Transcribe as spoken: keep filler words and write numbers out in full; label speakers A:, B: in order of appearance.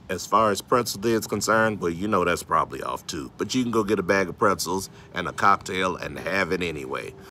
A: As far as pretzel day is concerned, well, you know that's probably off too. But you can go get a bag of pretzels and a cocktail and have it anyway.